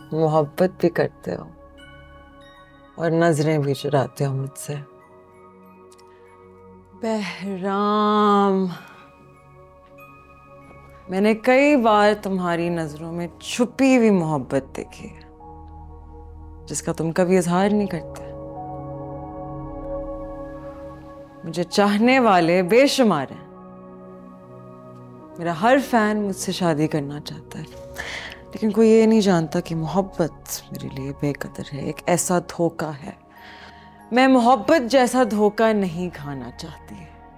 मोहब्बत भी करते हो और नजरें भी चुराते हो मुझसे। बहराम, मैंने कई बार तुम्हारी नजरों में छुपी हुई मोहब्बत देखी है जिसका तुम कभी इजहार नहीं करते। मुझे चाहने वाले बेशुमार हैं। मेरा हर फैन मुझसे शादी करना चाहता है, लेकिन कोई ये नहीं जानता कि मोहब्बत मेरे लिए बेकदर है, एक ऐसा धोखा है। मैं मोहब्बत जैसा धोखा नहीं खाना चाहती,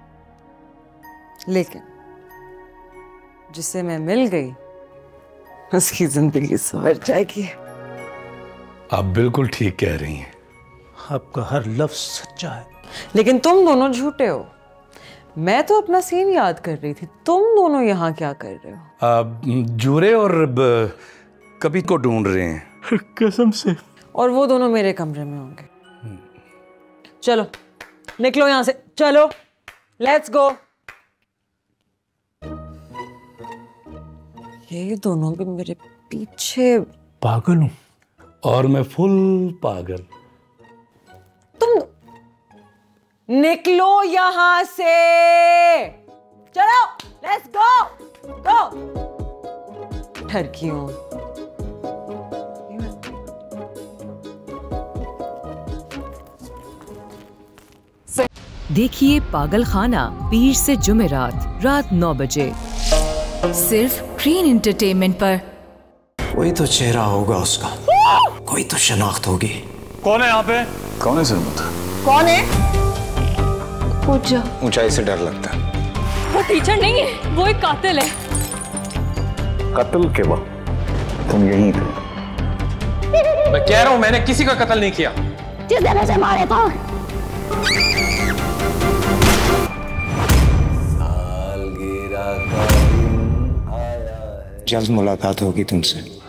लेकिन जिसे मैं मिल गई उसकी जिंदगी संवर जाएगी। आप बिल्कुल ठीक कह रही हैं। आपका हर लफ्ज सच्चा है। लेकिन तुम दोनों झूठे हो। मैं तो अपना सीन याद कर रही थी, तुम दोनों यहाँ क्या कर रहे हो? आप जूरे और कभी को ढूंढ रहे हैं। कसम से। और वो दोनों मेरे कमरे में होंगे। चलो निकलो यहाँ से, चलो लेट्स गो। ये दोनों भी मेरे पीछे। पागल हूं। और मैं फुल पागल। तुम निकलो यहां से, चलो लेट्स गो गो। ठरकी हूं। देखिए पागल खाना पीर से जुमेरात रात 9 बजे सिर्फ ग्रीन एंटरटेनमेंट पर। कोई तो चेहरा होगा उसका, कोई तो शनाख्त होगी। कौन है यहाँ पे? कौन है सरमत? कौन है? पूजा। ऊंचाई से डर लगता है। वो टीचर नहीं है, वो एक कातिल है। कत्ल के वक्त तुम यहीं थे। मैं कह रहा हूं मैंने किसी का कत्ल नहीं किया। जिसने मुझे मारे था। जल्द मुलाकात होगी तुमसे।